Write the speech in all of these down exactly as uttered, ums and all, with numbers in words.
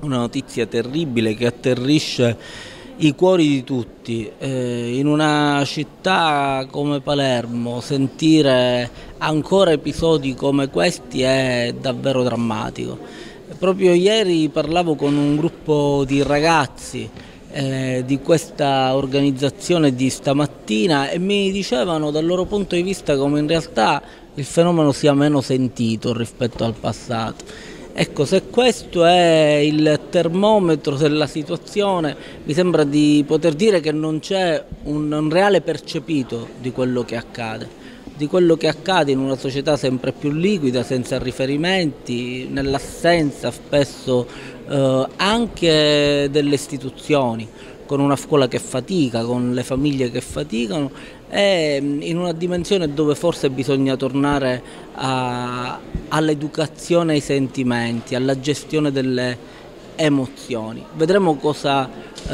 una notizia terribile che atterrisce i cuori di tutti. Eh, in una città come Palermo sentire ancora episodi come questi è davvero drammatico. Proprio ieri parlavo con un gruppo di ragazzi eh, di questa organizzazione di stamattina e mi dicevano dal loro punto di vista come in realtà il fenomeno sia meno sentito rispetto al passato. Ecco, se questo è il termometro della situazione, mi sembra di poter dire che non c'è un, un reale percepito di quello che accade, di quello che accade in una società sempre più liquida, senza riferimenti, nell'assenza spesso eh, anche delle istituzioni, con una scuola che fatica, con le famiglie che faticano, e in una dimensione dove forse bisogna tornare a, all'educazione ai sentimenti, alla gestione delle emozioni. Vedremo cosa,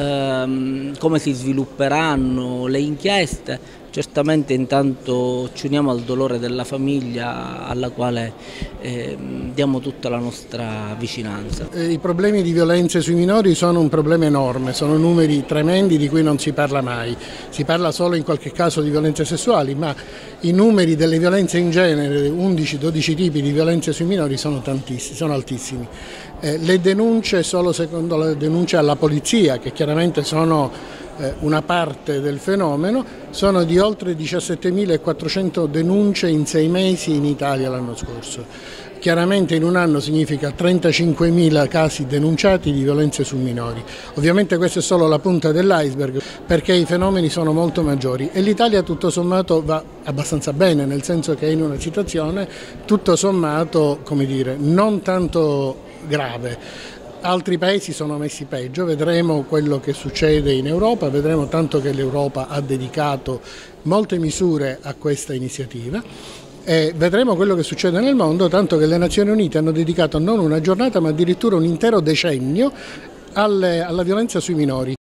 ehm, come si svilupperanno le inchieste. Certamente intanto ci uniamo al dolore della famiglia alla quale eh, diamo tutta la nostra vicinanza. I problemi di violenze sui minori sono un problema enorme, sono numeri tremendi di cui non si parla mai. Si parla solo in qualche caso di violenze sessuali, ma i numeri delle violenze in genere, undici dodici tipi di violenze sui minori, sono tantissimi, sono altissimi. Eh, le denunce, solo secondo la denuncia alla polizia, che chiaramente sono una parte del fenomeno, sono di oltre diciassettemilaquattrocento denunce in sei mesi in Italia l'anno scorso. Chiaramente in un anno significa trentacinquemila casi denunciati di violenze su minori. Ovviamente questa è solo la punta dell'iceberg, perché i fenomeni sono molto maggiori e l'Italia tutto sommato va abbastanza bene, nel senso che è in una situazione tutto sommato, come dire, non tanto grave. Altri paesi sono messi peggio, vedremo quello che succede in Europa, vedremo tanto che l'Europa ha dedicato molte misure a questa iniziativa e vedremo quello che succede nel mondo, tanto che le Nazioni Unite hanno dedicato non una giornata ma addirittura un intero decennio alle, alla violenza sui minori.